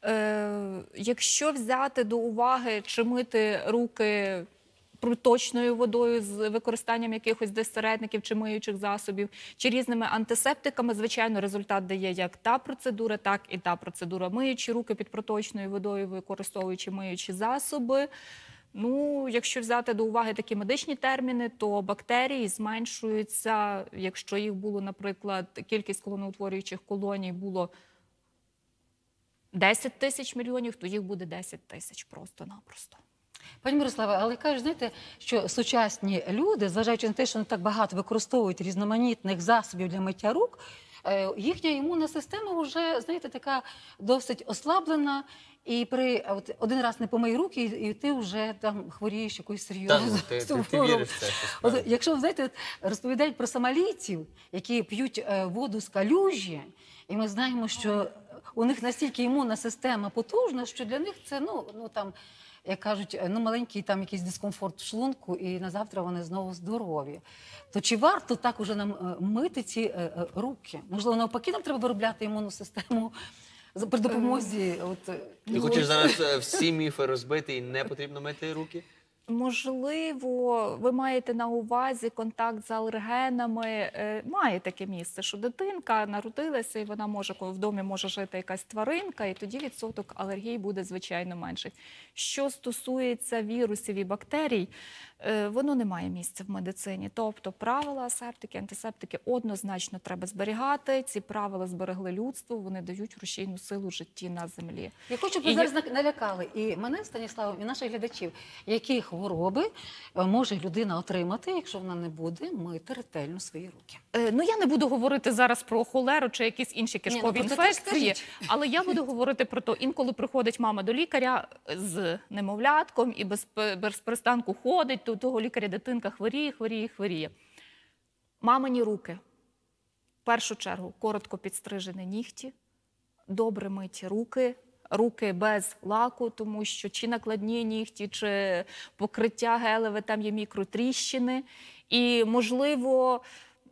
Якщо взяти до уваги, чи мити руки проточною водою з використанням якихось дезсередників чи миючих засобів, чи різними антисептиками, звичайно, результат дає як та процедура, так і та процедура. Миючи руки під проточною водою, використовуючи миючі засоби, Ну, якщо взяти до уваги такі медичні терміни, то бактерії зменшуються, якщо їх було, наприклад, кількість колоноутворюючих колоній було 10 тисяч мільйонів, то їх буде 10 тисяч просто-напросто. Пані Мирославе, але кажуть, знаєте, що сучасні люди, зважаючи на те, що вони так багато використовують різноманітних засобів для миття рук, їхня імунна система вже, знаєте, така досить ослаблена. І один раз не помий руки, і ти вже там хворієш якоюсь серйозною ти віриш в це? Якщо, знаєте, розповідають про сомалійців, які п'ють воду з калюжі, і ми знаємо, що у них настільки імунна система потужна, що для них це, там, як кажуть, маленький там якийсь дискомфорт в шлунку, і на завтра вони знову здорові. То чи варто так уже нам мити ці руки? Можливо, навпаки, нам треба виробляти імунну систему при допомозі... Ти хочеш зараз всі міфи розбити і не потрібно мити руки? Можливо, ви маєте на увазі контакт з алергенами. Має таке місце, що дитинка народилася, і вона може, коли в домі може жити якась тваринка, і тоді відсоток алергії буде, звичайно, менший. Що стосується вірусів і бактерій, воно не має місця в медицині. Тобто правила асептики, антисептики однозначно треба зберігати. Ці правила зберегли людство, вони дають рушійну силу в житті на землі. Я хочу, щоб ви зараз налякали і мене, Станіславом, і наших глядачів, які хвороби може людина отримати, якщо вона не буде мити ретельно свої руки. Я не буду говорити зараз про холеру чи якісь інші кишкові інфекції, але я буду говорити про те, інколи приходить мама до лікаря з немовлятком і без перестанку ходить, до того лікаря дитинка хворіє. Мамині руки. В першу чергу коротко підстрижені нігті, добре миті руки без лаку, тому що чи накладні нігті, чи покриття гелеве, там є мікротріщини. І, можливо,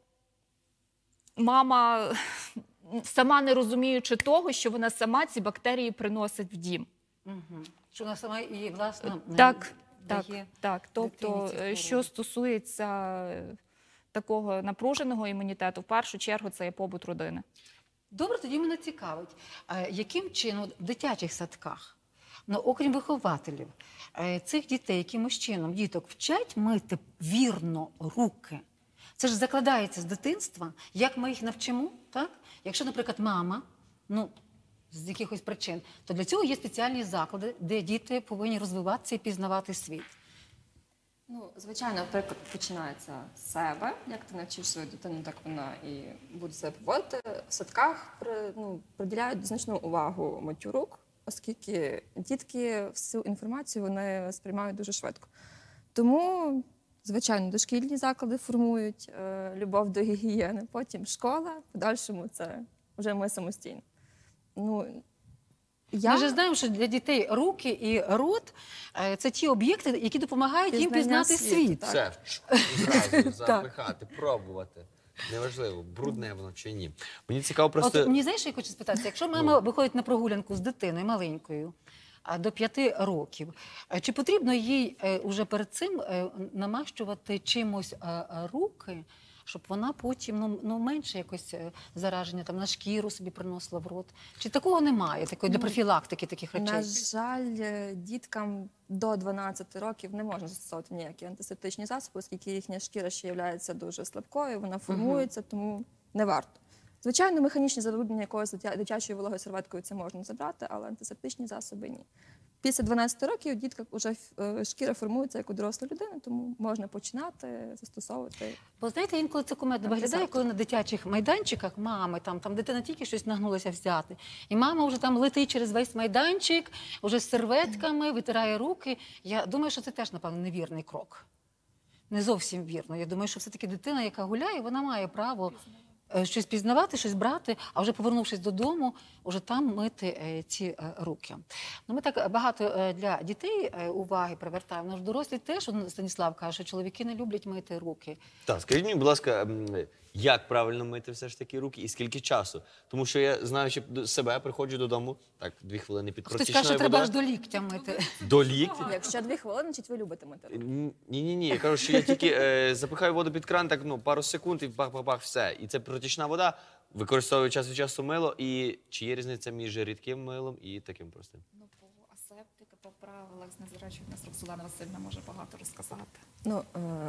мама, сама не розуміючи того, що вона сама ці бактерії приносить в дім. Що вона сама і, власне, Так. Тобто, що стосується такого напруженого імунітету, в першу чергу це є побут родини. Добре, тоді мене цікавить, яким чином в дитячих садках, окрім вихователів, цих дітей, якимось чином діток вчать мити вірно руки? Це ж закладається з дитинства. Як ми їх навчимо, так? Якщо, наприклад, мама, з якихось причин, то для цього є спеціальні заклади, де діти повинні розвиватися і пізнавати світ. Звичайно, приклад починається з себе. Як ти навчиш свою дитину, так вона і буде себе поводити. В садках приділяють значну увагу миттю рук, оскільки дітки всю інформацію вони сприймають дуже швидко. Тому, звичайно, дошкільні заклади формують любов до гігієни, потім школа, в подальшому це вже ми самостійно. Ми вже знаємо, що для дітей руки і рот – це ті об'єкти, які допомагають їм пізнати світ. Все, зразу запихати, пробувати. Неважливо, брудне воно чи ні. Мені цікаво просто... Мені, знаєш, що я хочу спитатися? Якщо мама виходить на прогулянку з дитиною маленькою, до 5 років, чи потрібно їй уже перед цим намащувати чимось руки, щоб вона потім менше якось зараження на шкіру собі приносила в рот? Чи такого немає, для профілактики таких речей? На жаль, діткам до 12 років не можна застосовувати ніякі антисептичні засоби, оскільки їхня шкіра ще є дуже слабкою, вона формується, тому не варто. Звичайно, механічне забруднення якоюсь дитячою вологою серветкою це можна забрати, але антисептичні засоби – ні. Після 12 років у дітках вже шкіра формується як у дорослої людини, тому можна починати застосовувати. Бо, знаєте, інколи це кумедно виглядає, коли на дитячих майданчиках мами, там дитина тільки щось нагнулася взяти, і мама вже там летить через весь майданчик, вже з серветками, витирає руки. Я думаю, що це теж, напевно, невірний крок. Не зовсім вірно. Я думаю, що все-таки дитина, яка гуляє, вона має право щось пізнавати, щось брати, а вже повернувшись додому, вже там мити ці руки. Ми так багато для дітей уваги привертаємо. Наш дорослі теж, Станіслав каже, що чоловіки не люблять мити руки. Так, скажіть мені, будь ласка, як правильно мити все ж таки руки і скільки часу? Тому що я, знаючи себе, приходжу додому, так, 2 хвилини під протічною водою. Хтось каже, що треба аж до ліктя мити. До ліктя? Якщо 2 хвилини, значить ви любите мити руки. Ні. Я кажу, що я тільки запихаю воду під кран, так, пару секунд і бах-бах-бах, все. І це протічна вода, використовую час від часу мило. І чи є різниця між рідким милом і таким простим? Асептика По правилах з незрячою нас Роксолана Васильівна може багато розказати. Ну,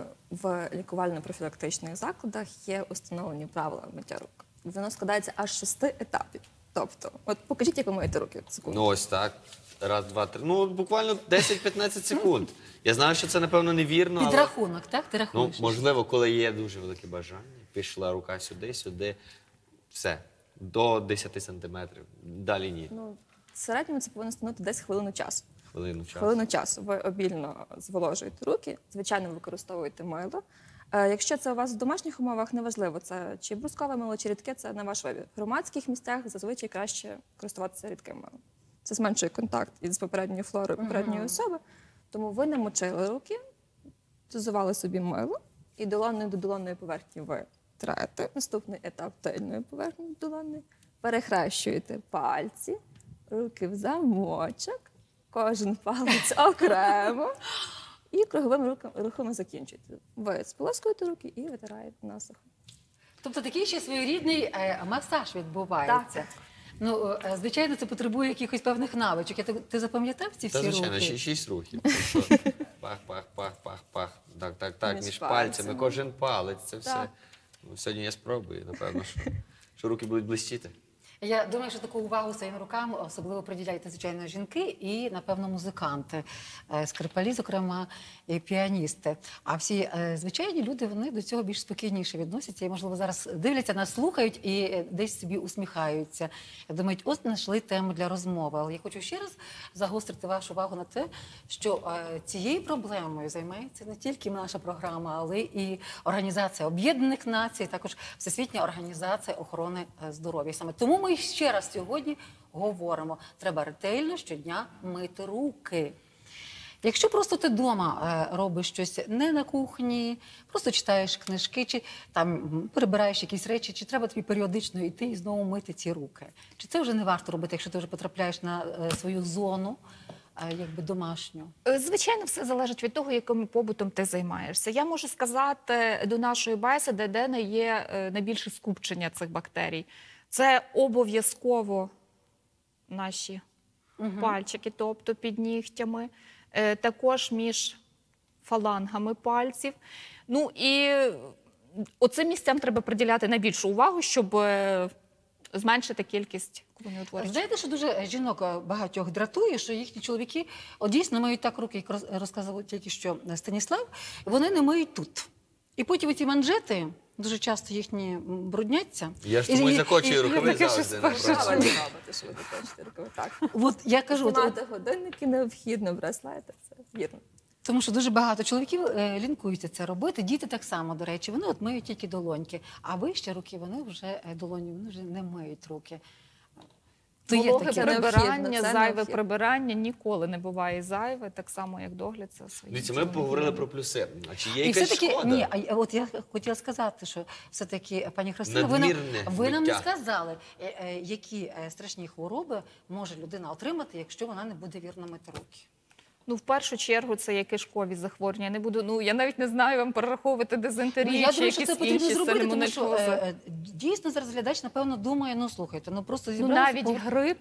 в лікувально-профілактичних закладах є установлені правила миття рук. Воно складається аж з 6 етапів. Тобто, от покажіть, як ви миєте руки. Секунду. Ну ось так. Раз, два, три. Ну, буквально 10-15 секунд. Я знаю, що це, напевно, невірно, але... Підрахунок, так? Ти Ну, рахуєш? можливо, коли є дуже велике бажання, пішла рука сюди, сюди, все, до 10 сантиметрів, далі ні. Ну, в середньому це повинно становити десь хвилину часу. Хвилину часу. Хвилину часу. Ви обільно зволожуєте руки, звичайно, використовуєте мило. Якщо це у вас в домашніх умовах, неважливо, це чи брускове мило, чи рідке, це на ваш вибір. В громадських місцях зазвичай краще користуватися рідким милом. Це зменшує контакт із попередньою флорою попередньої особи. Тому ви намочили руки, дозували собі мило і долонною до долонної поверхні ви трете. Наступний етап тильної поверхні долонної. Перехрещуєте пальці, руки в замочок, кожен палець окремо. І круговими рухами закінчуєте. Ви сполоскуєте руки і витираєте насухо. Тобто такий ще своєрідний масаж відбувається. Так. Ну, звичайно, це потребує якихось певних навичок. Ти запам'ятав ці всі Та, звичайно, рухи? 6 рухів. Тобто пах, пах, пах, пах, пах. Так, Між між пальцями. пальцями, кожен палець, це все. Так. Ну, сьогодні я спробую, напевно, що руки будуть блистіти. Я думаю, що таку увагу своїм рукам особливо приділяють, звичайно, жінки і, напевно, музиканти, скрипалі, зокрема, і піаністи. А всі звичайні люди, вони до цього більш спокійніше відносяться і, можливо, зараз дивляться, нас слухають і десь собі усміхаються. Думають, ось знайшли тему для розмови. Але я хочу ще раз загострити вашу увагу на те, що цією проблемою займається не тільки наша програма, але і Організація Об'єднаних Націй, також Всесвітня організація охорони здоров'я. Саме тому ми ще раз сьогодні говоримо, треба ретельно щодня мити руки. Якщо просто ти вдома робиш щось не на кухні, просто читаєш книжки, чи там перебираєш якісь речі, чи треба тобі періодично йти і знову мити ці руки? Чи це вже не варто робити, якщо ти вже потрапляєш на свою зону, якби домашню? Звичайно, все залежить від того, яким побутом ти займаєшся. Я можу сказати до нашої бесіди, де не є найбільше скупчення цих бактерій. Це обов'язково наші пальчики, тобто під нігтями, також між фалангами пальців. Ну і оцим місцям треба приділяти найбільшу увагу, щоб зменшити кількість колоніутворюючих. Знаєте, що дуже жінок багатьох дратує, що їхні чоловіки дійсно миють так руки, як розказував тільки що Станіслав, вони не миють тут. І потім ці манжети дуже часто їхні брудняться. Я ж тому і закочую рукави таке завжди. щось на Правильно правду. робите, що ви закінчите рукави. Так. От я кажу, Знімати годинники необхідно, браслети, це вірно. тому що дуже багато чоловіків лінкуються це робити. Діти так само, до речі, вони от миють тільки долоньки, а вище руки вони вже долоні, вони вже не миють руки. То є Вологе таке. прибирання, це зайве необхідно. прибирання ніколи не буває зайве, так само, як догляд за своїм Дивіться, ми тілом. поговорили про плюси. А чи є І якась все-таки, шкода? ні, от я хотіла сказати, що все-таки, пані Христина, ви Надмірне нам не миття. сказали, які страшні хвороби може людина отримати, якщо вона не буде вірно мити руки. Ну, в першу чергу, це є кишкові захворювання. Я не буду, я навіть не знаю вам перераховувати дизентерію Я чи думаю, що якісь це потрібно інші зробити, тому що сальмонельози. дійсно зараз глядач, напевно, думає, слухайте, просто Ну, зібралися... навіть грип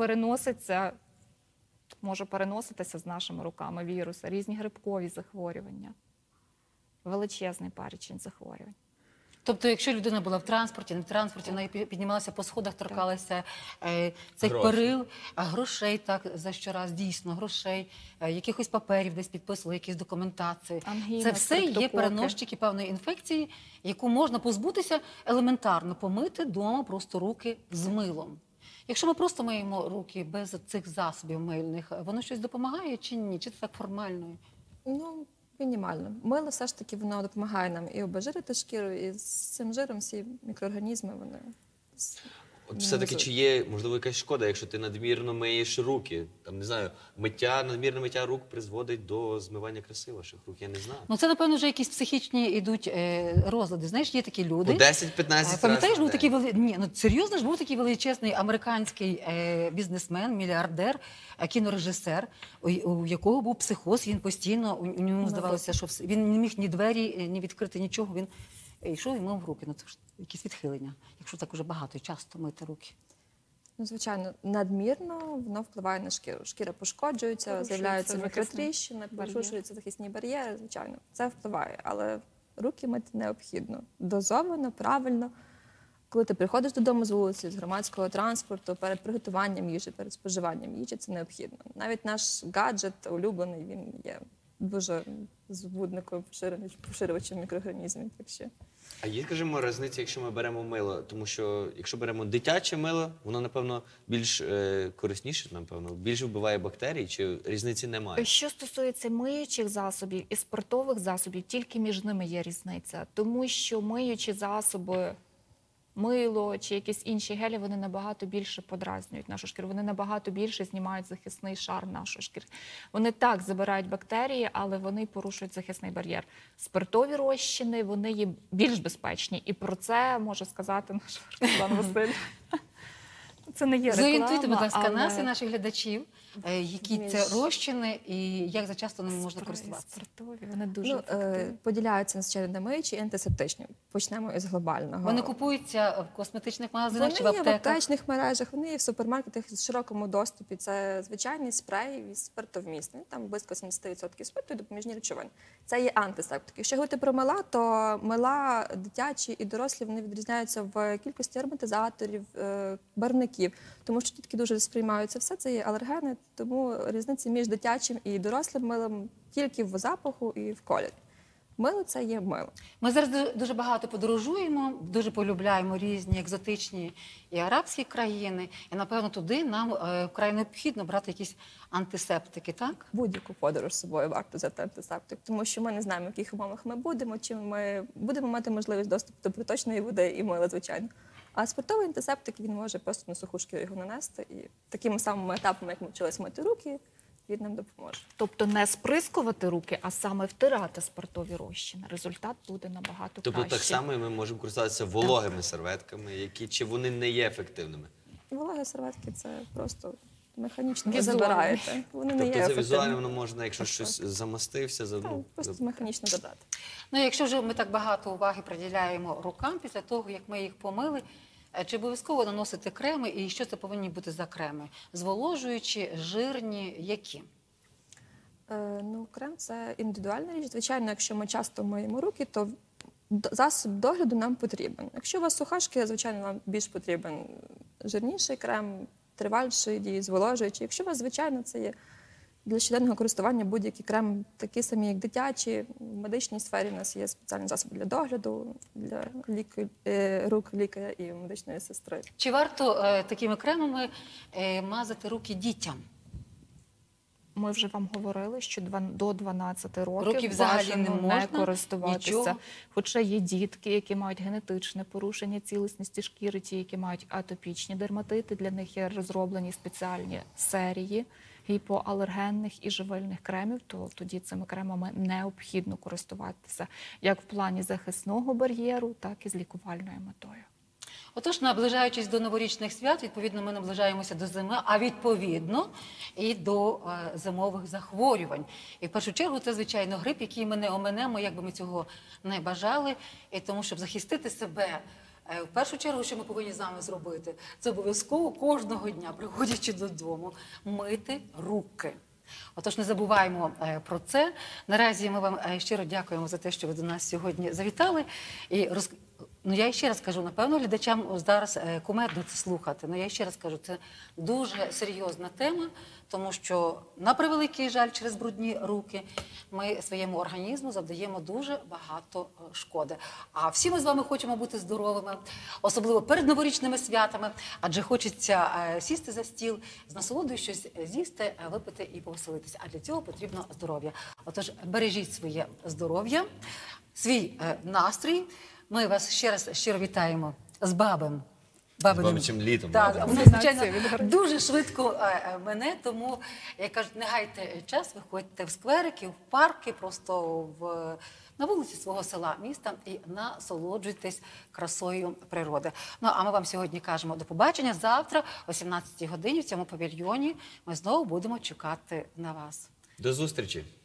може переноситися з нашими руками, віруси, різні грибкові захворювання. Величезний перечень захворювань. Тобто, якщо людина була в транспорті, не в транспорті, вона піднімалася по сходах, торкалася цих Гроші. перил, грошей, так, за щораз, дійсно, грошей, якихось паперів десь підписували, якісь документації. Ангіна, Це все є стрептококи. переносчики певної інфекції, яку можна позбутися елементарно, помити вдома просто руки з милом. Якщо ми просто миємо руки без цих засобів мильних, воно щось допомагає чи ні? Чи це так формально? Ну, мінімально. Мило все ж таки воно допомагає нам і обезжирити шкіру, і з цим жиром всі мікроорганізми, вони... От все-таки чи є, можливо, якась шкода, якщо ти надмірно миєш руки? Там, не знаю, надмірне миття рук призводить до змивання краси ваших рук, я не знаю. Ну, це, напевно, вже якісь психічні йдуть розлади. Знаєш, є такі люди. По 10-15 разів. Пам'ятаєш, був на такий день. ні, серйозно ж був такий величезний американський бізнесмен, мільярдер, кінорежисер, у якого був психоз, він постійно, у ньому здавалося, що він не міг ні двері, ні відкрити нічого, він йшов і мив руки. Ну, це ж якісь відхилення, якщо так уже багато і часто мити руки. Ну, звичайно, надмірно воно впливає на шкіру. Шкіра пошкоджується, Порушується з'являються захисний мікротріщини, бар'єр. порушуються захисні бар'єри, звичайно. Це впливає, але руки мити необхідно. Дозовано, правильно. Коли ти приходиш додому з вулиці, з громадського транспорту, перед приготуванням їжі, перед споживанням їжі, це необхідно. Навіть наш гаджет улюблений, він є дуже збудником, поширювачем мікроорганізмів. Так що А є, скажімо, різниця, якщо ми беремо мило? Тому що якщо беремо дитяче мило, воно, напевно, більш корисніше, напевно, більше вбиває бактерій, чи різниці немає? Що стосується миючих засобів і спиртових засобів, тільки між ними є різниця. Тому що миючі засоби, мило чи якісь інші гелі, вони набагато більше подразнюють нашу шкіру, вони набагато більше знімають захисний шар нашої шкіри. Вони так забирають бактерії, але вони порушують захисний бар'єр. Спиртові розчини, вони є більш безпечні. І про це може сказати наш Руслан Василь. Це не є реклама, Зорієнтуйте, будь ласка, але... нас і наших глядачів, які це розчини і як зачасто ними можна користуватися. Спиртові, вони дуже поділяються, звичайно, на миючі і антисептичні. Почнемо із глобального. Вони купуються в косметичних магазинах чи в Вони є в аптеках? аптечних мережах, вони є в супермаркетах в широкому доступі. Це звичайний спрей із спиртовмісний. Там близько 70% спирту і допоміжні речовини. Це є антисептики. Якщо говорити про мила, то мила дитячі і дорослі вони відрізняються в кількості ароматизаторів, барвників, тому що дітки дуже сприймаються все, це є алергени, тому різниця між дитячим і дорослим милом тільки в запаху і в кольорі. Мило – це є мило. Ми зараз дуже багато подорожуємо, дуже полюбляємо різні екзотичні і арабські країни. І, напевно, туди нам вкрай необхідно брати якісь антисептики, так? Будь-яку подорож з собою варто взяти антисептик, тому що ми не знаємо, в яких умовах ми будемо, чи ми будемо мати можливість доступу до проточної води і мила, звичайно. А спиртовий антисептик, він може просто на суху шкіру його нанести. І такими самими етапами, як ми вчились мити руки, він нам допоможе. Тобто не сприскувати руки, а саме втирати спиртові розчини. Результат буде набагато Тобто кращий. так само і ми можемо користуватися вологими серветками, які чи вони не є ефективними? Вологі серветки – це просто механічно ви Візуально. забираєте. Вони не є Тобто це ефективними. візуально воно можна, якщо щось замастився, Так, просто механічно забрати. Ну, якщо вже ми так багато уваги приділяємо рукам після того, як ми їх помили, чи обов'язково наносити креми і що це повинні бути за креми? Зволожуючі, жирні, які? Ну, крем – це індивідуальна річ. Звичайно, якщо ми часто миємо руки, то засіб догляду нам потрібен. Якщо у вас суха шкіра, звичайно, вам більш потрібен жирніший крем, триваліший дії, зволожуючий. Якщо у вас, звичайно, це є для щоденного користування будь-які крем, такі самі, як дитячі. В медичній сфері у нас є спеціальні засоби для догляду, для рук лікаря і медичної сестри. Чи варто такими кремами мазати руки дітям? Ми вже вам говорили, що до 12 років Років взагалі бажано не можна, користуватися. нічого. Хоча є дітки, які мають генетичне порушення цілісності шкіри, ті, які мають атопічні дерматити, для них є розроблені спеціальні серії гіпоалергенних і живильних кремів, то тоді цими кремами необхідно користуватися як в плані захисного бар'єру, так і з лікувальною метою. Отож, наближаючись до новорічних свят, відповідно, ми наближаємося до зими, а відповідно і до зимових захворювань. І в першу чергу це, звичайно, грип, який ми не оминемо, як би ми цього не бажали. І тому, щоб захистити себе, в першу чергу, що ми повинні з вами зробити, це обов'язково кожного дня, приходячи додому, мити руки. Отож, не забуваємо про це. Наразі ми вам щиро дякуємо за те, що ви до нас сьогодні завітали. І ну, я ще раз кажу, напевно, глядачам зараз кумедно це слухати. Ну, я ще раз кажу, це дуже серйозна тема, тому що, на превеликий жаль, через брудні руки ми своєму організму завдаємо дуже багато шкоди. А всі ми з вами хочемо бути здоровими, особливо перед новорічними святами, адже хочеться сісти за стіл, з насолодою щось з'їсти, випити і повеселитися. А для цього потрібно здоров'я. Отож, бережіть своє здоров'я, свій настрій. Ми вас ще раз щиро вітаємо з бабичим літом. Так, воно, звичайно, дуже швидко мене, тому, як кажуть, не гайте час, виходьте в скверики, в парки, просто на вулиці свого села, міста і насолоджуйтесь красою природи. Ну, а ми вам сьогодні кажемо до побачення. Завтра о 17-й годині в цьому павільйоні ми знову будемо чекати на вас. До зустрічі!